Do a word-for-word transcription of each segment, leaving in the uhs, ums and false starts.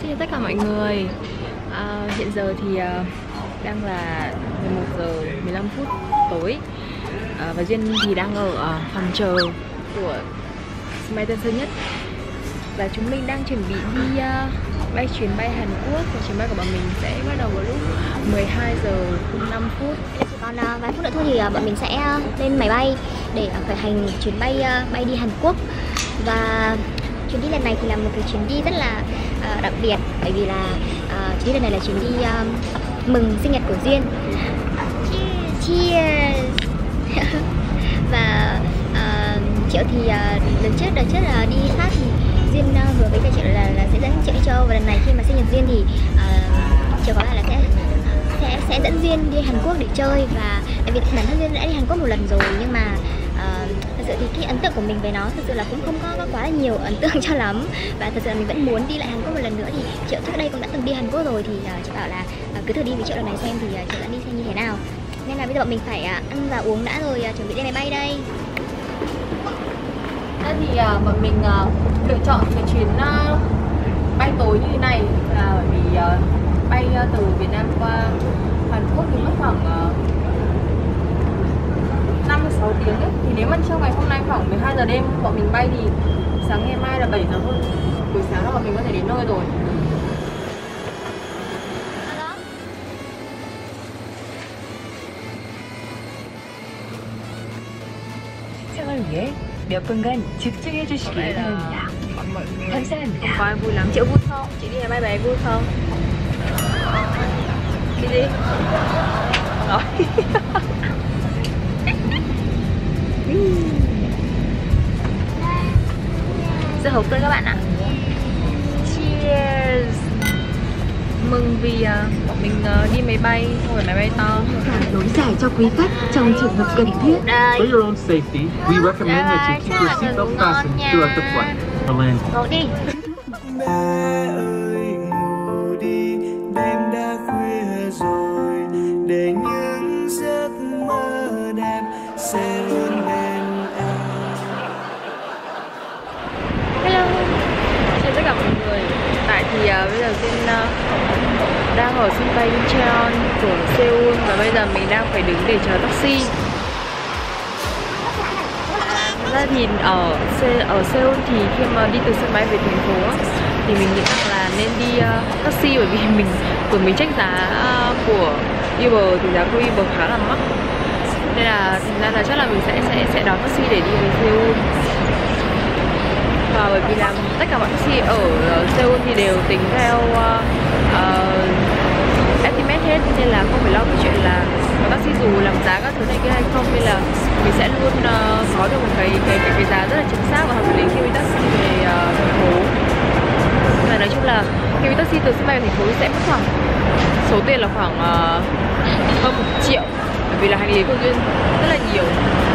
Xin chào tất cả mọi người. à, Hiện giờ thì uh, đang là mười một giờ mười lăm phút tối, à, và Duyên thì đang ở uh, phòng chờ của sân bay Tân Sơn Nhất. Và chúng mình đang chuẩn bị đi uh, bay chuyến bay Hàn Quốc. Và chuyến bay của bọn mình sẽ bắt đầu vào lúc mười hai giờ năm phút. Chỉ còn uh, vài phút nữa thôi thì uh, bọn mình sẽ uh, lên máy bay để uh, khởi hành chuyến bay uh, bay đi Hàn Quốc. Và chuyến đi lần này thì là một cái chuyến đi rất là uh, đặc biệt, bởi vì là uh, chuyến đi lần này là chuyến đi um, mừng sinh nhật của Duyên. Cheers. Và uh, Triệu thì uh, lần trước đợt trước là đi Pháp thì Duyên uh, hứa với cả Triệu là, là sẽ dẫn Triệu đi châu Âu. Và lần này khi mà sinh nhật Duyên thì uh, Triệu có là, là sẽ sẽ sẽ dẫn Duyên đi Hàn Quốc để chơi. Và tại vì bản thân Duyên đã đi Hàn Quốc một lần rồi, nhưng mà uh, thật sự thì cái ấn tượng của mình về nó thật sự là cũng không có, có quá là nhiều ấn tượng cho lắm. Và thật sự là mình vẫn muốn đi lại Hàn Quốc một lần nữa. Thì Triệu trước đây cũng đã từng đi Hàn Quốc rồi, thì uh, Triệu bảo là uh, cứ thử đi với Triệu lần này xem thì uh, Triệu đã đi xem như thế nào. Nên là bây giờ bọn mình phải uh, ăn và uống đã rồi uh, chuẩn bị lên máy bay đây. Thế thì uh, bọn mình uh, lựa chọn cái chuyến uh, bay tối như thế này là bởi vì uh, bay uh, từ Việt Nam qua Hàn Quốc thì mất khoảng uh, năm đến sáu tiếng ấy. Thì nếu mà trong ngày hôm nay khoảng mười hai giờ đêm bọn mình bay thì sáng ngày mai là bảy giờ hơn. Buổi sáng đó bọn mình có thể đến nơi rồi. 시청을 위해 몇 분간 집중해 주시기 바랍니다. 감사합니다. Coi vui lắm. Chị vui không? Chị đi máy bay bé vui không? Cái gì? Nói. Rất hộp tươi các bạn ạ. Cheers. Mừng vì uh, bọn mình uh, đi máy bay, xong rồi máy bay to. nối giải cho quý khách trong trường hợp cần thiết. For your own safety, we recommend that you keep your seatbelt fastened throughout the flight. For landing. Ngồi đi. Mẹ ơi ngủ đi, đêm đã khuya rồi, để những giấc mơ đẹp sẽ luôn bên em. Hello. Chào tất cả mọi người. Tại thì uh, bây giờ Duyên uh, đang ở sân bay Incheon của Seoul và bây giờ mình đang phải đứng để chờ taxi. Thật ra thì ở ở Seoul thì khi mà đi từ sân bay về thành phố thì mình nghĩ rằng là nên đi uh, taxi, bởi vì mình của mình check giá uh, của Uber thì giá của Uber khá là mắc, nên là thành ra là chắc là mình sẽ sẽ sẽ đón taxi để đi về Seoul. Và bởi vì là tất cả mọi taxi ở Seoul thì đều tính theo uh, uh, estimate hết, nên là không phải lo cái chuyện là có taxi dù làm giá các thứ này kia hay không, nên là mình sẽ luôn uh, có được một cái cái cái, cái giá rất là chính xác và hợp lý khi đi taxi về uh, thành phố. Và nói chung là khi đi taxi từ sân bay về thành phố sẽ mất khoảng số tiền là khoảng uh, hơn một triệu, bởi vì là hành lý của Duyên rất là nhiều.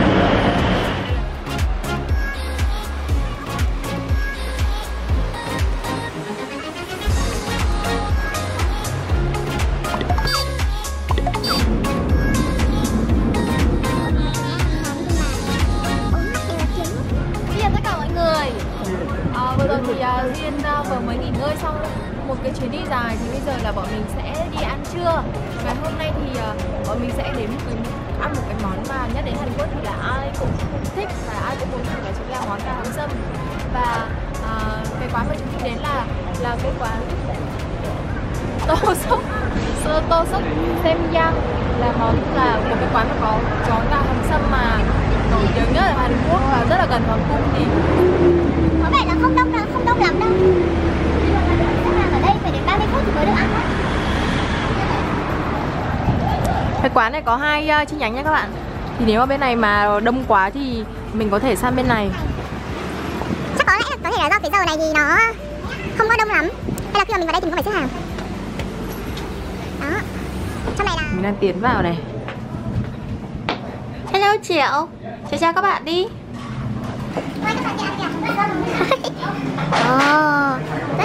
Vừa rồi thì uh, Duyên uh, vừa mới nghỉ ngơi xong một cái chuyến đi dài, thì bây giờ là bọn mình sẽ đi ăn trưa. Ngày hôm nay thì uh, bọn mình sẽ đến một cái, ăn một cái món mà nhắc đến Hàn Quốc thì là ai cũng thích và ai cũng muốn thử, đó chính là món gà hầm sâm. Và uh, cái quán mà chúng mình đến là là cái quán tô sốc tô sốc Semyang, là món là một cái quán mà có có gà hầm sâm mà nổi tiếng nhất ở Hàn Quốc và rất là gần hoàng cung. Thì Có vẻ là không đông đâu, không đông lắm đâu. Nhưng mà chắc là ở đây phải đến ba mươi phút thì mới được ăn thôi. cái quán này có hai uh, chi nhánh nha các bạn. Thì nếu mà bên này mà đông quá thì mình có thể sang bên này. Chắc có lẽ có thể là do cái giờ này thì nó không có đông lắm, hay là khi mà mình vào đây thì mình không phải xếp hàng. Đó. Trong này là Mình đang tiến vào này. Hello Triệu. Chào chào các bạn đi. Ồ,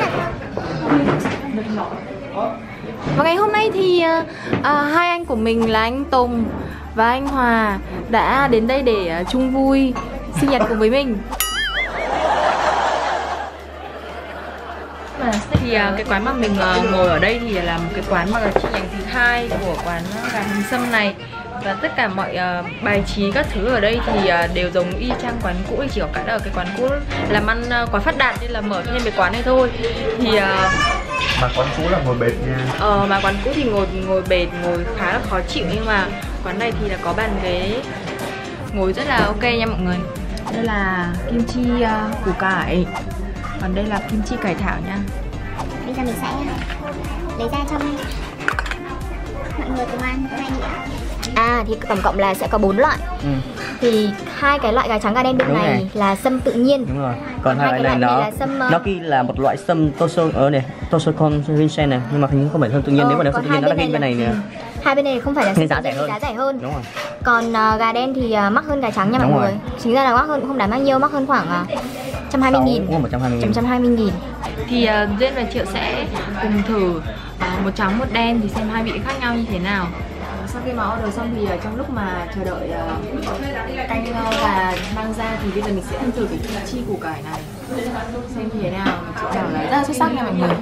Và ngày hôm nay thì uh, hai anh của mình là anh Tùng và anh Hòa đã đến đây để uh, chung vui sinh nhật cùng với mình. Mà Thì uh, cái quán mà mình uh, ngồi ở đây thì là một cái quán mà chi nhánh thứ hai của quán gà hầm sâm này. Và tất cả mọi uh, bài trí các thứ ở đây thì uh, đều giống y chang quán cũ, chỉ có cái là ở cái quán cũ làm ăn uh, quá phát đạt nên là mở thêm cái quán này thôi. Thì uh, mà quán cũ là ngồi bệt nha. Ờ mà quán cũ thì ngồi ngồi bệt, ngồi khá là khó chịu, nhưng mà quán này thì là có bàn ghế ngồi rất là ok nha mọi người. Đây là kim chi uh, củ cải, còn đây là kim chi cải thảo nha. Bây giờ mình sẽ lấy ra cho mọi người cùng ăn hai đĩa. À thì tổng cộng là sẽ có bốn loại. Ừ. Thì hai cái loại gà trắng gà đen bên này, này là sâm tự nhiên. Đúng rồi. Còn, còn hai cái loại này nó là sâm, nó ghi là một loại sâm toso ở này, tosocon vincent này, nhưng mà hình như không phải sâm tự nhiên. Ờ, nếu mà nếu sâm tự nhiên nó là ghi bên này nè. Hai bên này không phải là sâm giá rẻ hơn. Giá rẻ hơn. Đúng rồi. Còn uh, gà đen thì uh, mắc hơn gà trắng nha mọi người. Chính ra là mắc hơn cũng không đáng bao nhiêu, mắc hơn khoảng uh, một trăm hai mươi nghìn. Đúng rồi, một trăm hai mươi nghìn. một trăm hai mươi nghìn. Thì uh, Duyên và Triệu sẽ cùng thử uh, một trắng một đen thì xem hai vị khác nhau như thế nào. Sau khi mà order xong thì uh, trong lúc mà chờ đợi uh, canh uh, gà mang ra thì bây giờ mình sẽ ăn thử cái kim chi củ cải này xem như thế nào. Chị bảo là rất là xuất sắc nha mọi người.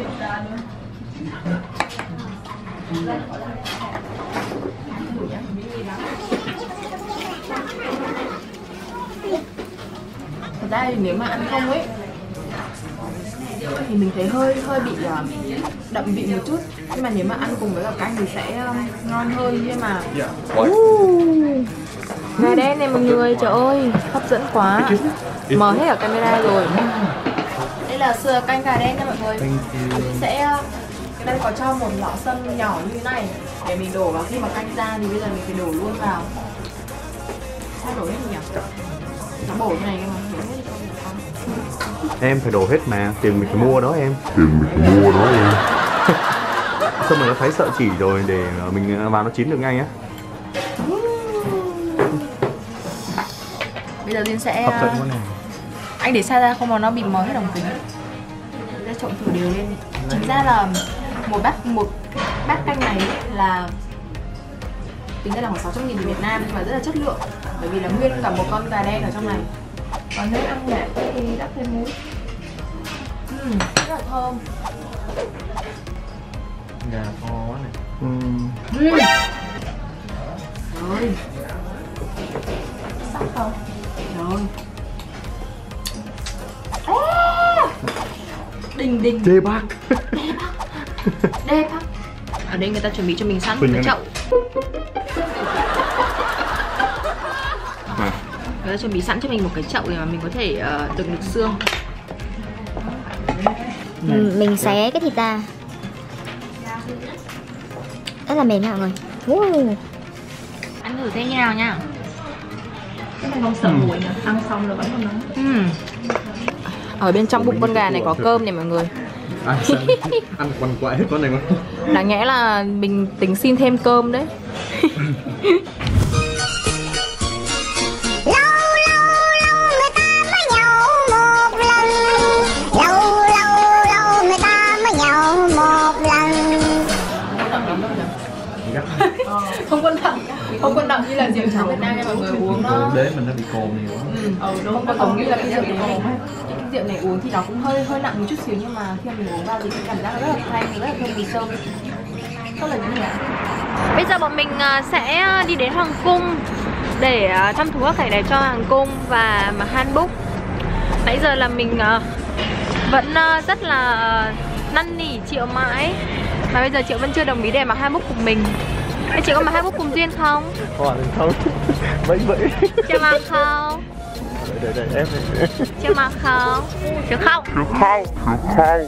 Thật ra thì nếu mà ăn không ấy thì mình thấy hơi hơi bị uh, đậm vị một chút, nhưng mà nếu mà ăn cùng với cả canh thì sẽ uh, ngon hơn. Nhưng mà uh, gà đen này mọi người, trời ơi hấp dẫn quá, mở hết cả camera rồi. Đây là sườn canh gà đen nha mọi người. Mình sẽ uh, đây có cho một lọ sâm nhỏ như thế này để mình đổ vào khi mà canh ra, thì bây giờ mình phải đổ luôn vào. Sao đổ hết nhỉ? Nó bổ thế này mà đổ hết đi. Em phải đổ hết mà, tiền mình phải mua đó em. Tiền mình phải mua đó em. Xong rồi nó thấy sợ chỉ rồi để mình vào nó chín được ngay á. Bây giờ Duyên sẽ hấp dẫn quá này. Anh để xa ra không mà nó bị mờ hết đồng kính. Để trộn thử đều lên. Chính ra là một bát một bát canh này là tính ra là khoảng sáu trăm nghìn Việt Nam, nhưng mà rất là chất lượng, bởi vì là nguyên cả một con gà đen ở trong này. Còn nếu ăn nhẹ thì đắp thêm muối. Uhm, rất là thơm. Gà to quá này. Uhm. Uhm. Rồi. Sắc không? Rồi. À! Đình đình. Đê bác. Đê bác. Đê bác. Ở đây người ta chuẩn bị cho mình sẵn một cái chậu. Người ta chuẩn bị sẵn cho mình một cái chậu để mà mình có thể uh, đựng được xương. Ừ, mình xé cái thịt ra. Rất là mềm nha mọi người. uh. Ăn thử xem như nào nha. Cái này không sợ mùi nhỉ? Ăn xong rồi vẫn còn nóng. uhm. Ở bên trong bụng con gà này có cơm này mọi người. À, ăn quằn quại hết con này con. Đáng nhẽ là mình tính xin thêm cơm đấy. Không quan trọng, không quan trọng như là rượu trắng Việt Nam nha mọi người, uống nó đế mình nó bị cồn nhiều quá. Ừ, ừ đúng, không có giống như là cái rượu này cồn ấy. Cái rượu này uống thì nó cũng hơi hơi nặng một chút xíu, nhưng mà khi mà mình uống vào thì cái cảm giác rất là thanh, rất là thơm mùi sơm. Rất là như là. Bây giờ bọn mình sẽ đi đến hoàng cung để chăm thú các cảnh đẹp cho hoàng cung và mặc hanbok. Nãy giờ là mình vẫn rất là năn nỉ Triệu mãi, mà bây giờ Triệu vẫn chưa đồng ý để mặc hanbok cùng mình. Thế chị có mặc hanbok cùng Duyên không? Không, không. Vẫy vẫy. Chưa mặc không? Đợi đợi em. Chưa mặc không? Chưa không? Chưa không? Chưa không?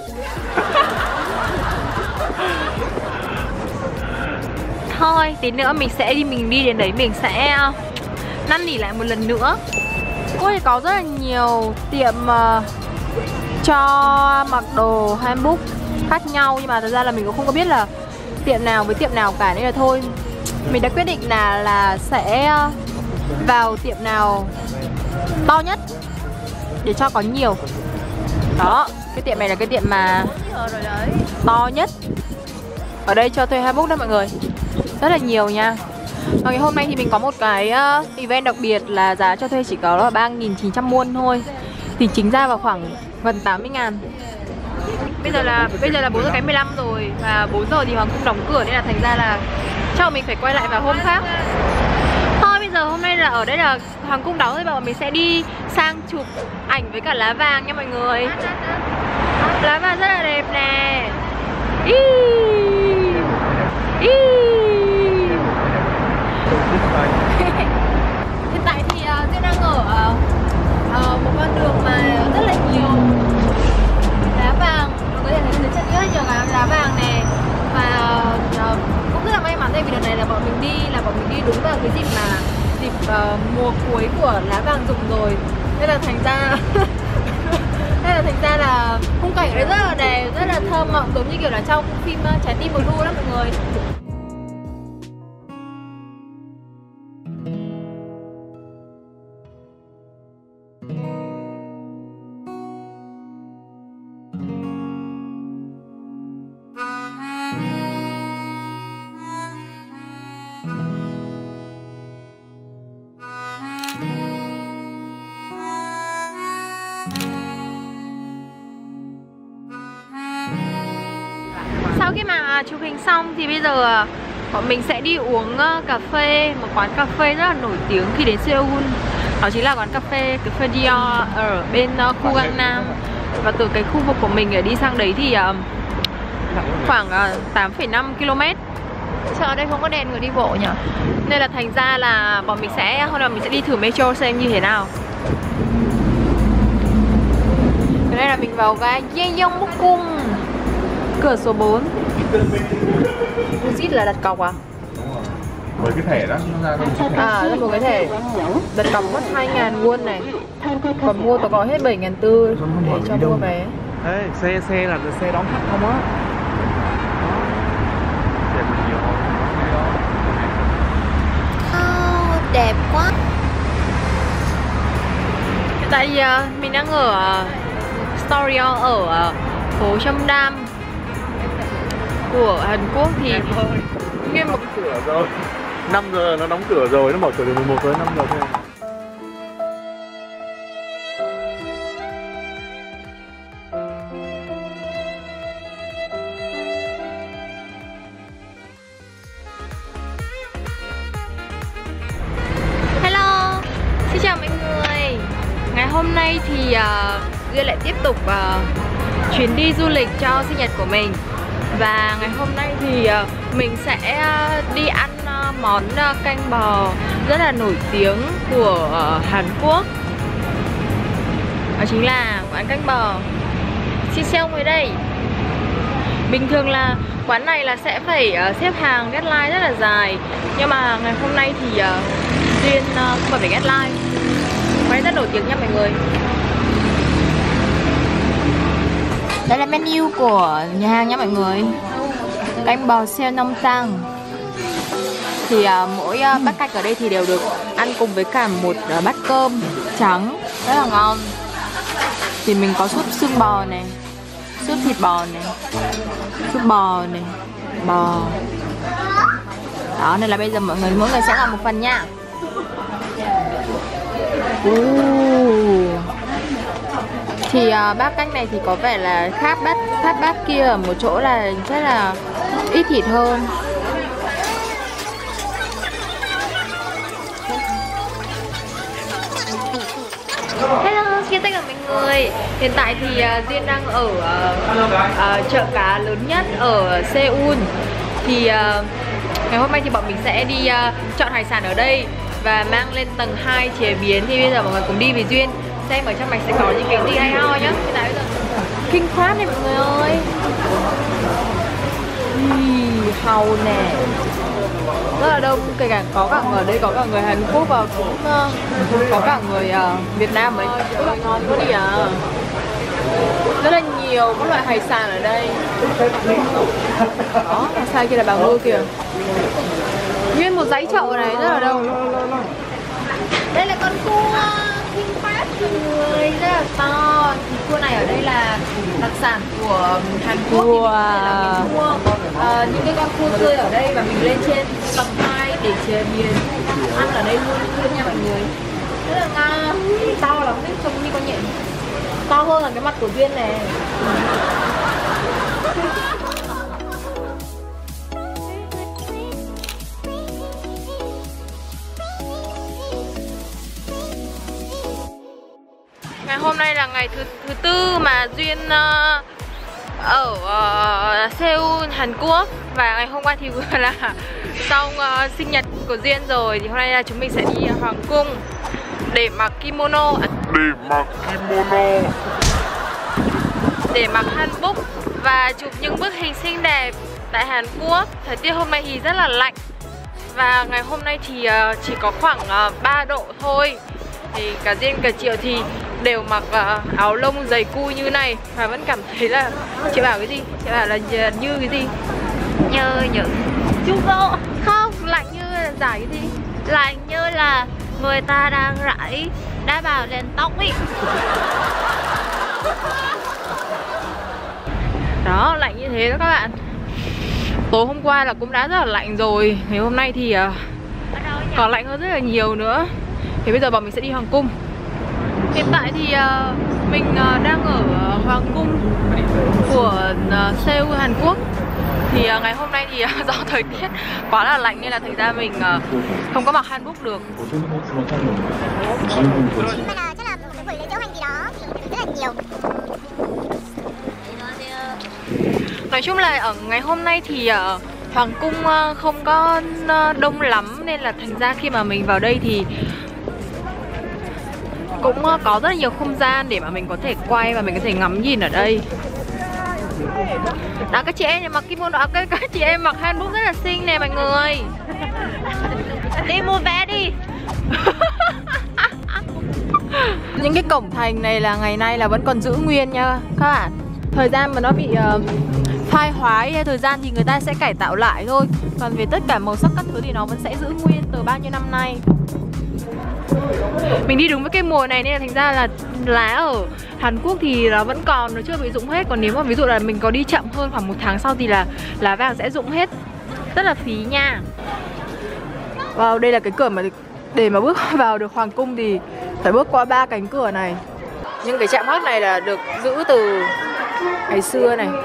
Thôi, tí nữa mình sẽ đi, mình đi đến đấy mình sẽ năn nỉ lại một lần nữa. Cô thì có rất là nhiều tiệm uh, cho mặc đồ hanbok khác nhau, nhưng mà thật ra là mình cũng không có biết là tiệm nào với tiệm nào cả, nên là thôi mình đã quyết định là là sẽ vào tiệm nào to nhất để cho có nhiều. Đó, cái tiệm này là cái tiệm mà to nhất ở đây cho thuê hanbok đó mọi người, rất là nhiều nha. Và ngày hôm nay thì mình có một cái uh, event đặc biệt là giá cho thuê chỉ có là ba nghìn chín trăm won thôi, thì chính ra vào khoảng gần tám mươi ngàn. Bây giờ giờ là bây giờ là bốn giờ kém mười lăm rồi và bốn giờ thì hoàng cung đóng cửa nên là thành ra là chắc mình phải quay lại vào hôm khác. Thôi bây giờ hôm nay là ở đây là hoàng cung đóng rồi, bọn mình sẽ đi sang chụp ảnh với cả lá vàng nha mọi người. Lá vàng rất là đẹp nè. Ý. Ý. Hiện tại thì uh, Duyên đang ở uh, uh, một con đường mà rất là nhiều lá vàng. Mọi người thấy dưới chân rất là nhiều lá vàng nè. Và uh, cũng rất là may mắn tại vì đợt này là bọn mình đi là bọn mình đi đúng vào cái dịp mà dịp uh, mùa cuối của lá vàng rụng rồi. Nên là thành ra Nên là thành ra là khung cảnh ở đây rất là đẹp, rất là thơ mộng, giống như kiểu là trong phim uh, Trái tim blue đó mọi người. Sau khi mà chụp hình xong thì bây giờ bọn mình sẽ đi uống cà phê, một quán cà phê rất là nổi tiếng khi đến Seoul. Đó chính là quán cà phê cà phê Dior ở bên khu Gangnam. Và từ cái khu vực của mình để đi sang đấy thì khoảng tám phẩy năm ki lô mét. Sợ ở đây không có đèn người đi bộ nhỉ? Nên là thành ra là bọn mình sẽ hôm nay mình sẽ đi thử metro xem như thế nào. Cái này là mình vào ga Yeongbokgung, cửa số bốn. Exit là đặt cọc à? Với cái thẻ đó nó ra đâu? À, là một cái thẻ đặt cọc mất hai ngàn won này. Còn mua tôi có hết bảy ngàn tư để cho mua vé. Ê, xe xe là xe đón khách không á? Oh, đẹp quá. Hiện tại thì uh, mình đang ở uh, Story ở uh, phố Cheongdam của Hàn Quốc thì nguyên một cửa rồi. năm giờ nó đóng cửa rồi, nó mở cửa từ mười một tới năm giờ thôi. Hello, xin chào mọi người. Ngày hôm nay thì uh, Duyên lại tiếp tục uh, chuyến đi du lịch cho sinh nhật của mình. Và ngày hôm nay thì uh, mình sẽ uh, đi ăn uh, món uh, canh bò rất là nổi tiếng của uh, Hàn Quốc. Đó chính là quán canh bò Siseong ở đây. Bình thường là quán này là sẽ phải uh, xếp hàng get line rất là dài. Nhưng mà ngày hôm nay thì uh, Duyên uh, không phải get line. Quán này rất nổi tiếng nha mọi người. Đây là menu của nhà hàng nha mọi người. Canh bò xeo nông tăng. Thì uh, mỗi uh, bát canh ở đây thì đều được ăn cùng với cả một uh, bát cơm trắng rất là ngon. Thì mình có súp xương bò này, súp thịt bò này, súp bò này, bò. Đó, nên là bây giờ mọi người mỗi người sẽ làm một phần nha. Uh. Thì uh, bát canh này thì có vẻ là khác bát khác bát kia ở một chỗ là rất là ít thịt hơn. Hello, xin tất cả mọi người. Hiện tại thì uh, Duyên đang ở uh, uh, chợ cá lớn nhất ở Seoul. Thì uh, ngày hôm nay thì bọn mình sẽ đi uh, chọn hải sản ở đây và mang lên tầng hai chế biến. Thì bây giờ mọi người cùng đi với Duyên xem ở trong này sẽ có những cái gì hay ho nhá. Hiện tại bây giờ king crab này mọi người ơi. Ý, hàu nè, rất là đông, kể cả có cả ở đây có cả người Hàn Quốc và cũng uh, có cả người uh, Việt Nam ấy. Rất là ngon quá đi à. Rất là nhiều các loại hải sản ở đây. Đó, sai kia là bà ngư kìa. Nguyên một dãy chậu này rất là đông. Đây là con cua king crab mọi người, rất là to. Thì cua này ở đây là đặc sản của Hàn Quốc. Thì mình có thể là mình mua uh, những cái con cua tươi ở đây và mình lên trên tầng hai để chế biến ăn ở đây luôn luôn nha mọi người. Rất là ngon, to lắm đấy, trông như con nhện, to hơn là cái mặt của Duyên này. hôm nay là ngày thứ thứ tư mà Duyên uh, ở uh, Seoul, Hàn Quốc. Và ngày hôm qua thì vừa là sau uh, sinh nhật của Duyên rồi. Thì hôm nay là chúng mình sẽ đi Hoàng cung để mặc kimono. Để mặc kimono Để mặc hanbok và chụp những bức hình xinh đẹp tại Hàn Quốc. Thời tiết hôm nay thì rất là lạnh. Và ngày hôm nay thì uh, chỉ có khoảng uh, ba độ thôi. Thì cả Duyên cả Triệu thì đều mặc uh, áo lông dày cu như này. Và vẫn cảm thấy là... Chị bảo cái gì? Chị bảo là như cái gì? Như những Chú vô. Không, lạnh như là giải cái gì? lạnh như là người ta đang rải đá bào lên tóc ý. Đó, lạnh như thế đó các bạn. Tối hôm qua là cũng đã rất là lạnh rồi. Ngày hôm nay thì uh, còn lạnh hơn rất là nhiều nữa. Thì bây giờ bọn mình sẽ đi Hoàng cung. Hiện tại thì uh, mình uh, đang ở uh, Hoàng cung của uh, Seoul, Hàn Quốc. Thì uh, ngày hôm nay thì uh, do thời tiết quá là lạnh nên là thành ra mình uh, không có mặc hanbok được. Chắc là, chắc là một cái buổi lễ diễu hành gì đó thì rất là nhiều. Nói chung là ở ngày hôm nay thì uh, Hoàng cung uh, không có uh, đông lắm. Nên là thành ra khi mà mình vào đây thì cũng uh, có rất là nhiều không gian để mà mình có thể quay và mình có thể ngắm nhìn ở đây. Đó, các chị em mặc kimono, các, các chị em mặc hanbok rất là xinh nè mọi người. Đi mua vé đi. Những cái cổng thành này là ngày nay là vẫn còn giữ nguyên nha các bạn. Thời gian mà nó bị uh, phai hoái hay thời gian thì người ta sẽ cải tạo lại thôi. Còn về tất cả màu sắc các thứ thì nó vẫn sẽ giữ nguyên từ bao nhiêu năm nay. Mình đi đúng với cái mùa này nên là thành ra là lá ở Hàn Quốc thì nó vẫn còn, nó chưa bị rụng hết. Còn nếu mà ví dụ là mình có đi chậm hơn khoảng một tháng sau thì là lá vàng sẽ rụng hết. Rất là phí nha. Wow, đây là cái cửa mà để mà bước vào được Hoàng cung thì phải bước qua ba cánh cửa này. Nhưng cái chạm khắc này là được giữ từ ngày xưa này.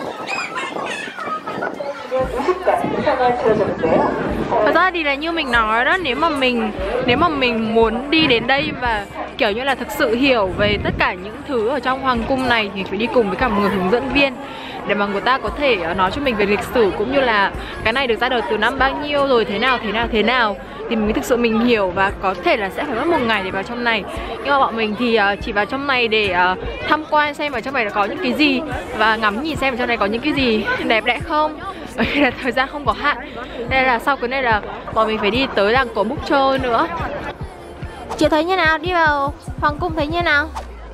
Thật ra thì là như mình nói đó, nếu mà mình nếu mà mình muốn đi đến đây và kiểu như là thực sự hiểu về tất cả những thứ ở trong hoàng cung này thì phải đi cùng với cả một người hướng dẫn viên để mà người ta có thể nói cho mình về lịch sử cũng như là cái này được ra đời từ năm bao nhiêu rồi, thế nào thế nào thế nào thì mình mới thực sự mình hiểu, và có thể là sẽ phải mất một ngày để vào trong này. Nhưng mà bọn mình thì chỉ vào trong này để tham quan xem ở trong này có những cái gì và ngắm nhìn xem ở trong này có những cái gì đẹp đẽ không. Bởi vì là thời gian không có hạn nên là sau cái này là bọn mình phải đi tới làng cổ Búc Châu nữa. Chị thấy như nào? Đi vào hoàng cung thấy như nào?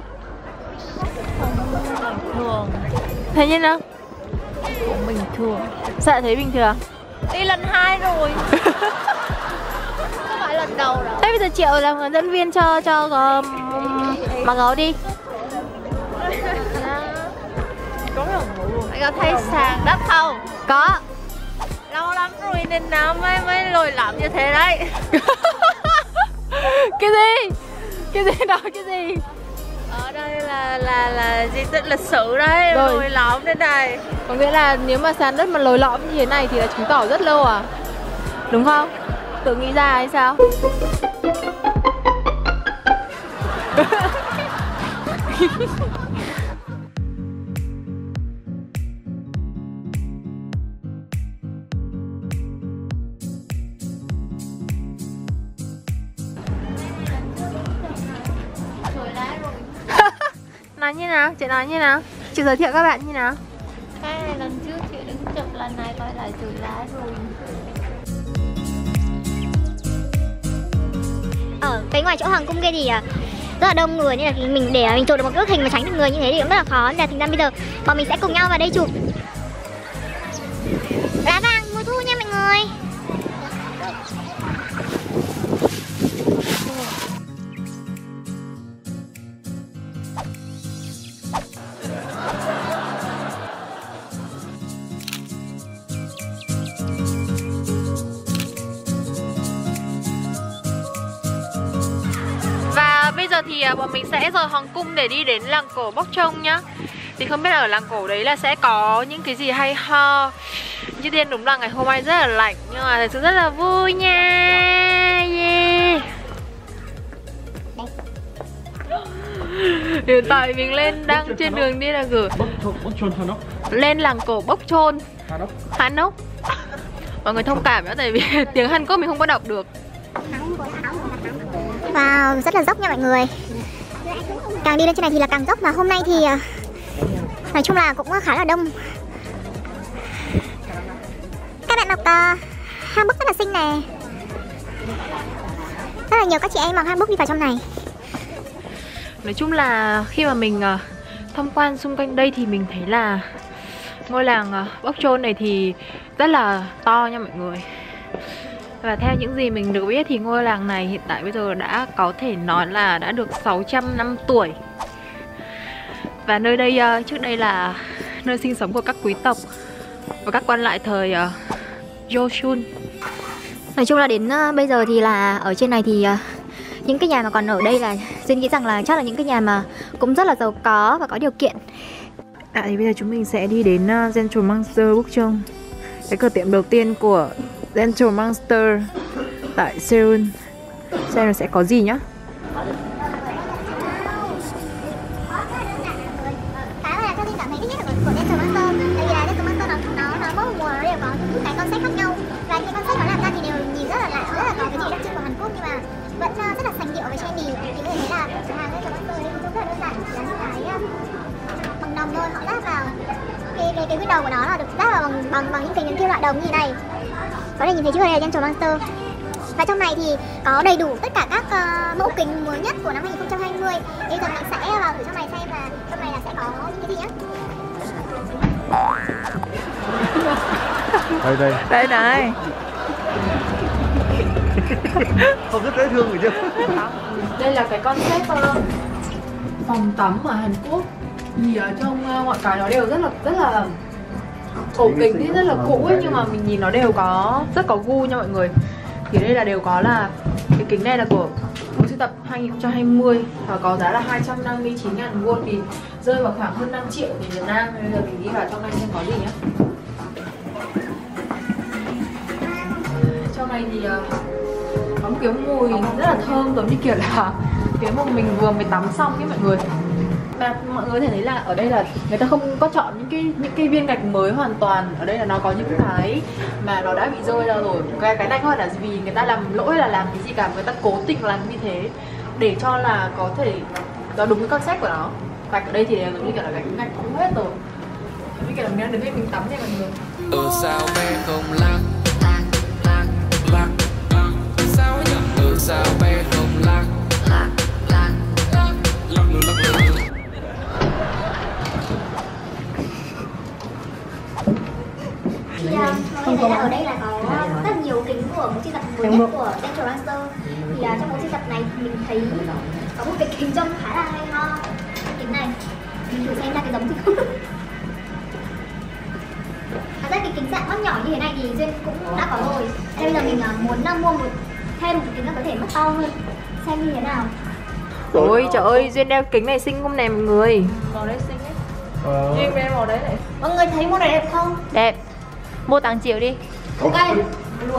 Thường. Thấy như nào? Cũng bình thường. Sao lại thấy bình thường? Đi lần hai rồi. Không phải lần đầu đâu. Thế bây giờ Triệu làm hướng dẫn viên cho cho uh, bà gấu đi. Mày có thấy sàn đất không? Có. Lâu lắm rồi nên nó mới mới lồi lõm như thế đấy. Cái gì? Cái gì đó cái gì? Ở đây là là là di tích lịch sử đấy, rồi. Lồi lõm thế này. Có nghĩa là nếu mà sàn đất mà lồi lõm như thế này thì là chứng tỏ rất lâu à? Đúng không? Tự nghĩ ra hay sao? Nói như nào? Chị nói như nào? Chị giới thiệu các bạn như nào? Cái này lần trước chị đứng chụp, lần này coi lại chùi lá rồi. Ở cái ngoài chỗ hoàng cung kia thì rất là đông người, nên là mình để mình chụp được một cái bức hình mà tránh được người như thế thì cũng rất là khó. Nên là thành ra bây giờ bọn mình sẽ cùng nhau vào đây chụp. Lá vàng mùa thu nha mọi người. Bây giờ thì bọn mình sẽ rời hoàng cung để đi đến làng cổ Bốc Trông nhá. Thì không biết là ở làng cổ đấy là sẽ có những cái gì hay ho. Như tiên đúng là ngày hôm nay rất là lạnh nhưng mà thật sự rất là vui nha. Yeah. Hiện tại mình lên đang trên đường đi là gửi lên làng cổ Bốc Chôn Hanok. Mọi người thông cảm nữa tại vì tiếng Hàn Quốc mình không có đọc được. Wow, rất là dốc nha mọi người. Càng đi lên trên này thì là càng dốc, và hôm nay thì nói chung là cũng khá là đông. Các bạn mặc uh, hanbok rất là xinh nè. Rất là nhiều các chị em mặc hanbok đi vào trong này. Nói chung là khi mà mình uh, tham quan xung quanh đây thì mình thấy là ngôi làng uh, Bốc Chôn này thì rất là to nha mọi người. Và theo những gì mình được biết thì ngôi làng này hiện tại bây giờ đã có thể nói là đã được sáu trăm năm tuổi. Và nơi đây uh, trước đây là nơi sinh sống của các quý tộc và các quan lại thời uh, Joseon. Nói chung là đến uh, bây giờ thì là ở trên này thì uh, những cái nhà mà còn ở đây là Duyên nghĩ rằng là chắc là những cái nhà mà cũng rất là giàu có và có điều kiện. À thì bây giờ chúng mình sẽ đi đến uh, Central Monster Bukchung, cái cửa tiệm đầu tiên của Central Monster tại Seoul. Xem là sẽ có gì nhá. Cái mà cho Duyên cảm thấy thích nhất của Central Monster, tại vì là Central Monster nó nó nó mỗi mùa nó đều có những cái concept khác nhau, và những cái concept nó làm ra thì đều nhìn rất là lạ, rất là có cái gì đặc trưng của Hàn Quốc, nhưng mà vẫn rất là sành điệu và trendy. Thì có thể thấy là cửa hàng Central Monster thì cũng rất là đơn giản, chỉ là những cái bằng đồng thôi, họ lát vào cái cái cái window của nó là được lát vào bằng bằng bằng những cái những kim loại đồng như thế này. Có thể nhìn thấy trước đây là Central Monster. Và trong này thì có đầy đủ tất cả các uh, mẫu kính mới nhất của năm hai nghìn không trăm hai mươi. Bây giờ mình sẽ vào thử trong này xem là trong này là sẽ có những cái gì nhé. Đây đây. Đây này. Không rất dễ thương rồi chứ. Đây là cái concept uh, phòng tắm ở Hàn Quốc. Thì ở trong uh, mọi cái nó đều rất là rất là cổ kính thì rất là cũ ấy, nhưng mà mình nhìn nó đều có rất có gu nha mọi người. Thì đây là đều có là cái kính này là của bộ sưu tập hai nghìn không trăm hai mươi và có giá là hai trăm năm mươi chín nghìn won, thì rơi vào khoảng hơn năm triệu tiền Việt Nam. Bây giờ mình đi vào trong này xem có gì nhé. Trong này thì uh, có một cái mùi rất là thơm, giống như kiểu là cái mùi mình vừa mới tắm xong ấy mọi người. Và mọi người có thể thấy là ở đây là người ta không có chọn những cái những cái viên gạch mới hoàn toàn. Ở đây là nó có những cái mà nó đã bị rơi ra rồi. Cái cái này không phải là vì người ta làm lỗi hay là làm cái gì cả, người ta cố tình làm như thế để cho là có thể nó đúng cái concept của nó. Gạch ở đây thì giống như kiểu là gạch gạch cũng hết rồi, giống như kiểu là mình đang đứng đây mình tắm nha mọi người. Ừ sao bé không lắc lắc lắc lắc sao nhỉ? Ừ sao bé không lắc lắc lắc lắc lắc lắc lắc. Thì uh, mọi người thấy là ở đây là có rất nhiều kính của một sưu tập mới nhất của Central Monster. Thì uh, trong một sưu tập này mình thấy có một cái kính trông khá là hay ho. Kính này mình thử xem ra cái giống gì không. Thật ra cái kính dạng mắt nhỏ như thế này thì Duyên cũng đã có rồi. Thế bây giờ mình uh, muốn uh, mua một thêm một cái kính có thể mắt to hơn, xem như thế nào. Ôi trời ơi, Duyên đeo kính này xinh không nè mọi người. Màu đấy xinh ấy. Ờ. Duyên đeo màu đấy này. Mọi người thấy màu này đẹp không? Đẹp. Mua tám triệu đi. Ok. Luôn.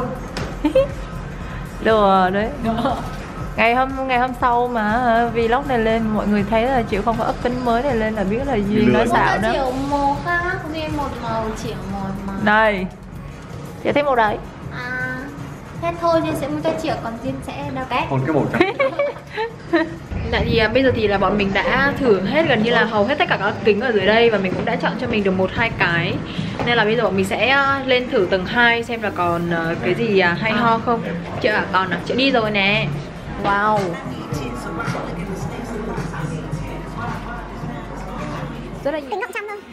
Đùa đấy. Ngày hôm ngày hôm sau mà vlog này lên mọi người thấy là Triệu không có up kính mới này lên là biết là Duyên nói xạo đó. Triệu màu khác, Duyên một màu, Triệu một màu. Đây. Chị thấy màu đấy. À, thế thôi Duyên sẽ mua cho Triệu, còn Duyên sẽ đeo cái. Còn cái màu trắng. Tại vì à, bây giờ thì là bọn mình đã thử hết gần như là hầu hết tất cả các kính ở dưới đây, và mình cũng đã chọn cho mình được một hai cái. Nên là bây giờ bọn mình sẽ lên thử tầng hai xem là còn uh, cái gì uh, hay ho không. Chị à, còn à, chị đi rồi nè. Wow. Rất là nhiều. Kính cộng trăm thôi.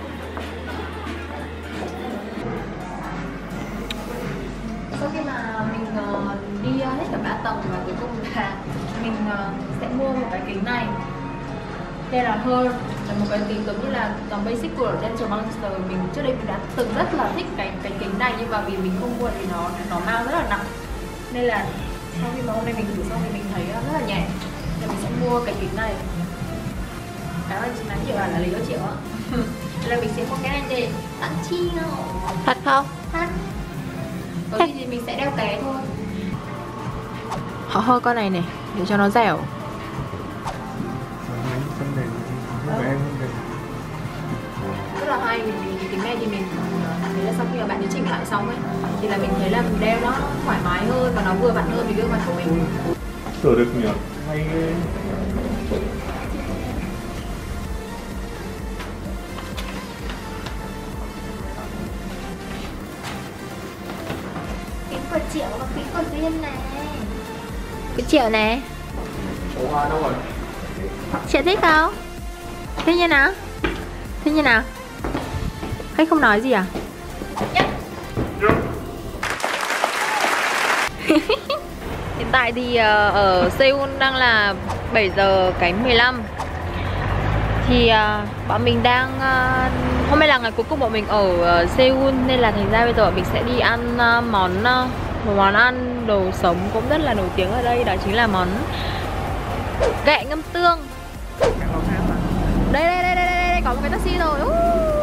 Sau khi mà mình uh, đi uh, hết cả ba tầng và cuối cùng là mình uh, sẽ mua một cái kính này. Đây là Her, là một cái kính giống như là dòng basic của Central Monster. Mình trước đây mình đã từng rất là thích cái cái kính này, nhưng mà vì mình không mua thì nó nó mang rất là nặng. Nên là sau khi mà hôm nay mình thử xong thì mình thấy rất là nhẹ, nên mình sẽ mua cái kính này. Cái mà chị nói Triệu là lý do Triệu á. Nên là mình sẽ mua cái này để tặng Chi không? Thật không? Thật. Có gì thì mình sẽ đeo ké thôi. Họ hơi con này này để cho nó dẻo. tay mình vì cái kính này thì mình thấy là sau khi mà bạn ấy chỉnh lại xong ấy thì là mình thấy là mình đeo nó thoải mái hơn và nó vừa vặn hơn với gương mặt của mình. Sửa được nhỉ? Hay ghê. Kính của Triệu và kính của Duyên này. Cái Triệu này. Ủa hoa đâu rồi? Chị thích không? Thích như nào? Thích như nào? Khách không nói gì à? Hiện tại thì uh, ở Seoul đang là bảy giờ kém mười lăm. Thì uh, bọn mình đang uh, hôm nay là ngày cuối cùng bọn mình ở uh, Seoul, nên là thành ra bây giờ bọn mình sẽ đi ăn uh, món uh, một món ăn đồ sống cũng rất là nổi tiếng ở đây, đó chính là món ghẹ ngâm tương. Đây đây đây đây đây, đây có một cái taxi rồi. Uh.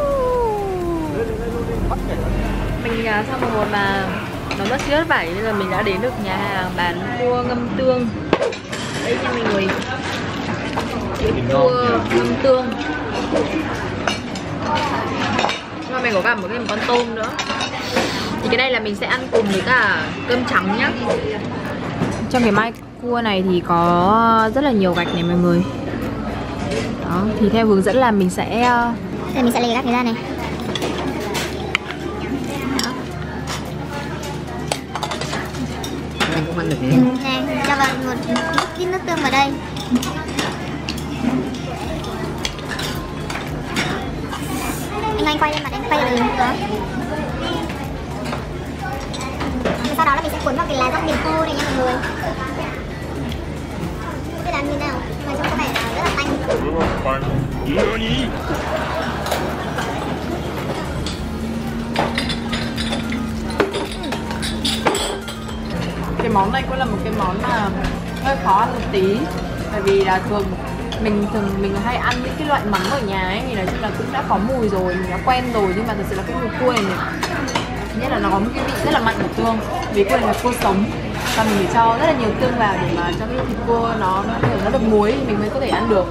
Mình uh, sau một hồi mà nó rất vất vả, bây giờ mình đã đến được nhà hàng bán cua ngâm tương. Đây cho mình ngồi cua ngâm tương. Nhưng mà mình có cả một cái một con tôm nữa. Thì cái này là mình sẽ ăn cùng với cả cơm trắng nhá. Trong cái mai cua này thì có rất là nhiều gạch này mọi người. Đó, thì theo hướng dẫn là mình sẽ Rồi mình sẽ lấy cái gạch này ra này. Cũng ăn được Ừ, này, cho vào một ít nước tương vào đây. Anh anh quay lên mặt anh quay lên nữa. Sau đó là mình sẽ cuốn vào cái lá rong biển khô này nha mọi người. Biết làm như nào? Mà trông có vẻ rất là tanh. cái món này cũng là một cái món mà hơi khó ăn một tí, bởi vì là thường mình thường mình hay ăn những cái loại mắm ở nhà ấy thì nói chung là cũng đã có mùi rồi, mình đã quen rồi, nhưng mà thật sự là cái mùi cua này, này nhất là nó có một cái vị rất là mặn của tương, vì cua này là cua sống và mình phải cho rất là nhiều tương vào để mà cho cái thịt cua nó nó, nó được muối thì mình mới có thể ăn được.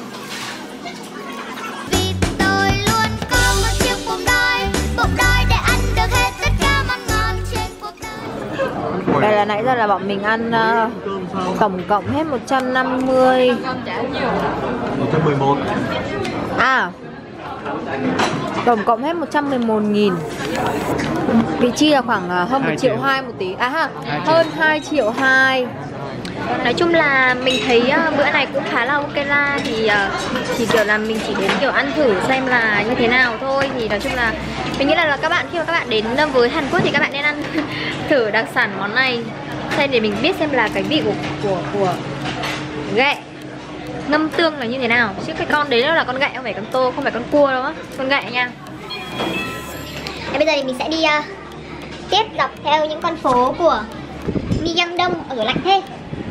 Vì tôi luôn có một chiếc bụng đói, bụng đói để ăn được hết tất cả món ngon trên cuộc đời. Đây là nãy giờ là bọn mình ăn uh, tổng cộng hết một trăm năm mươi. một trăm mười một. À, tổng cộng hết một trăm mười một nghìn. Vị chi là khoảng uh, hơn một triệu hai một tí. À ha, hơn hai triệu hai. Nói chung là mình thấy uh, bữa này cũng khá là ok ra. Thì uh, chỉ kiểu là mình chỉ đến kiểu ăn thử xem là như thế nào thôi. Thì nói chung là mình nghĩ là, là các bạn khi mà các bạn đến với Hàn Quốc thì các bạn nên ăn thử đặc sản món này, xem để mình biết xem là cái vị của của của ghẹ ngâm tương là như thế nào. Chứ cái con đấy là con ghẹ, không phải con tô, không phải con cua đâu á, con ghẹ nha. Thế bây giờ thì mình sẽ đi uh, tiếp dọc theo những con phố của Myeongdong ở Lạnh Thê.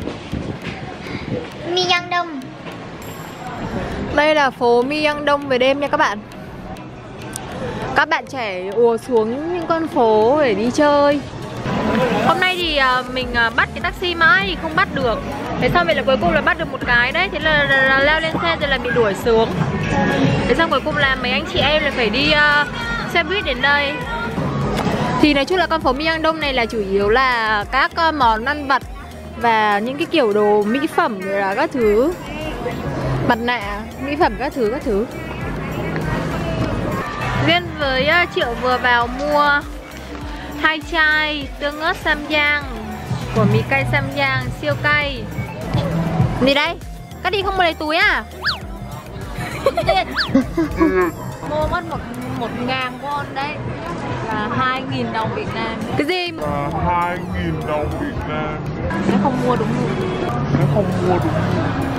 Myeongdong. Đây là phố Myeongdong về đêm nha các bạn. Các bạn trẻ ùa xuống những con phố để đi chơi. Hôm nay thì uh, mình uh, bắt cái taxi mãi thì không bắt được. Thế xong vậy là cuối cùng là bắt được một cái đấy. Thế là, là, là leo lên xe rồi là bị đuổi xuống. Thế xong cuối cùng là mấy anh chị em là phải đi uh, xe buýt đến đây. Thì nói chung là con phố Myeongdong này là chủ yếu là các uh, món ăn vặt và những cái kiểu đồ mỹ phẩm rồi là các thứ, mặt nạ, mỹ phẩm các thứ các thứ. Duyên với uh, Triệu vừa vào mua hai chai tương ớt Samyang của mì cay Samyang siêu cay. Gì đây? Các đi không mua lấy túi à? Mua mất một một ngàn won đấy, là hai nghìn đồng Việt Nam. Cái gì? Là hai nghìn đồng Việt Nam. Nếu không mua đúng rồi. Nếu không mua đúng rồi.